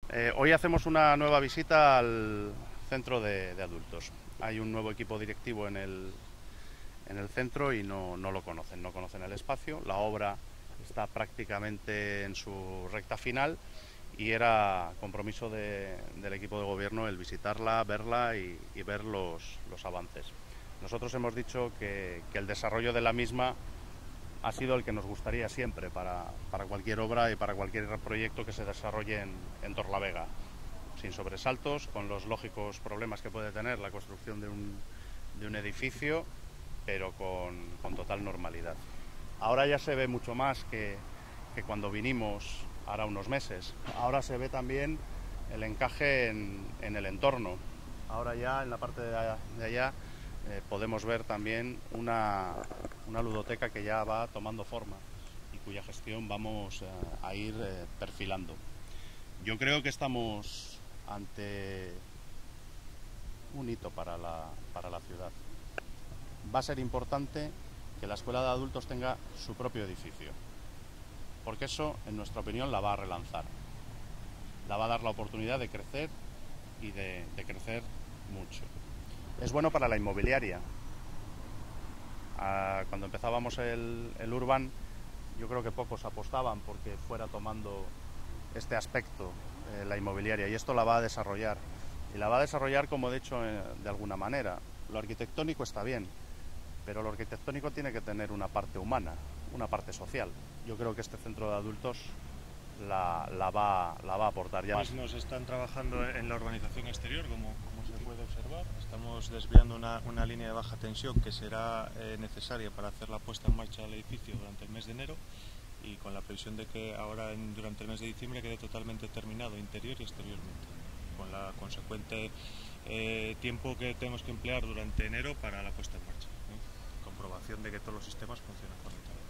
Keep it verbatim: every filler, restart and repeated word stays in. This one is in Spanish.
Eh, hoy hacemos una nueva visita al centro de, de adultos. Hay un nuevo equipo directivo en el, en el centro y no, no lo conocen, no conocen el espacio. La obra está prácticamente en su recta final y era compromiso de, del equipo de gobierno el visitarla, verla y, y ver los, los avances. Nosotros hemos dicho que, que el desarrollo de la misma ha sido el que nos gustaría siempre para, para cualquier obra y para cualquier proyecto que se desarrolle en, en Torlavega, sin sobresaltos, con los lógicos problemas que puede tener la construcción de un, de un edificio, pero con, con total normalidad. Ahora ya se ve mucho más que, que cuando vinimos ahora unos meses. Ahora se ve también el encaje en, en el entorno. Ahora ya en la parte de allá, de allá eh, podemos ver también una, una ludoteca que ya va tomando forma y cuya gestión vamos eh, a ir eh, perfilando. Yo creo que estamos ante un hito para la, para la ciudad. Va a ser importante que la escuela de adultos tenga su propio edificio, porque eso, en nuestra opinión, la va a relanzar. La va a dar la oportunidad de crecer y de, de crecer mucho. Es bueno para la inmobiliaria. Ah, cuando empezábamos el, el Urban, yo creo que pocos apostaban porque fuera tomando este aspecto eh, la inmobiliaria, y esto la va a desarrollar. Y la va a desarrollar, como he dicho, eh, de alguna manera. Lo arquitectónico está bien, pero lo arquitectónico tiene que tener una parte humana, una parte social. Yo creo que este centro de adultos la, la, va, la va a aportar. Ya Pues nos están trabajando en la urbanización exterior, como, como se puede observar. Estamos desviando una, una línea de baja tensión que será eh, necesaria para hacer la puesta en marcha del edificio durante el mes de enero, y con la previsión de que ahora en, durante el mes de diciembre quede totalmente terminado interior y exteriormente, con la consecuente eh, tiempo que tenemos que emplear durante enero para la puesta en marcha, ¿eh? Comprobación de que todos los sistemas funcionan correctamente.